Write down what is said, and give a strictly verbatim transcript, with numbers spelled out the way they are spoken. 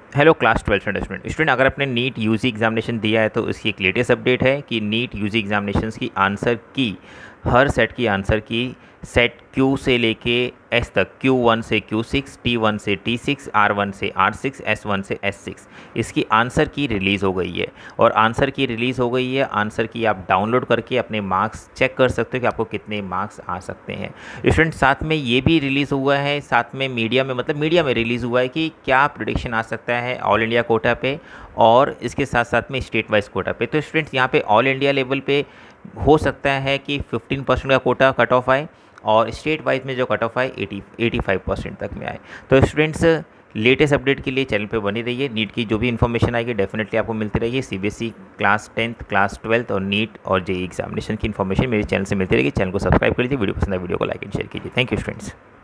Hello class twelfth student student अगर आपने NEET UG examination दिया है तो इसकी एक लेटेस्ट अपडेट है कि नीट यूजी एग्जामिनेशंस की आंसर की हर सेट की आंसर की सेट क्यू से लेके एस तक, क्यू वन से क्यू सिक्स, टी वन से टी सिक्स, आर वन से आर सिक्स, एस वन से एस सिक्स, इसकी आंसर की रिलीज़ हो गई है। और आंसर की रिलीज़ हो गई है, आंसर की आप डाउनलोड करके अपने मार्क्स चेक कर सकते हो कि आपको कितने मार्क्स आ सकते हैं। स्टूडेंट साथ में ये भी रिलीज़ हुआ है, साथ में मीडिया में मतलब मीडिया में रिलीज़ हुआ है कि क्या प्रिडिक्शन आ सकता है ऑल इंडिया कोटा पे और इसके साथ साथ में स्टेट वाइज कोटा पे। तो स्टूडेंट्स यहाँ पे ऑल इंडिया लेवल पे हो सकता है कि फिफ्टीन परसेंट का कोटा कट ऑफ आए और स्टेट वाइज में जो कट ऑफ आए एटी एटी फाइव परसेंट तक में आए। तो स्टूडेंट्स लेटेस्ट अपडेट के लिए चैनल पे बनी रहिए। नीट की जो भी इन्फॉर्मेशन आएगी डेफिनेटली आपको मिलती रहेगी। CBSE class tenth, class twelfth और नीट और जेई एग्जामिनेशन की इन्फॉर्मेशन मेरे चैनल से मिलती रहेगी। चैनल को सब्सक्राइब कर लीजिए, वीडियो पसंद है वीडियो को लाइक एंड शेयर कीजिए। Thank you students.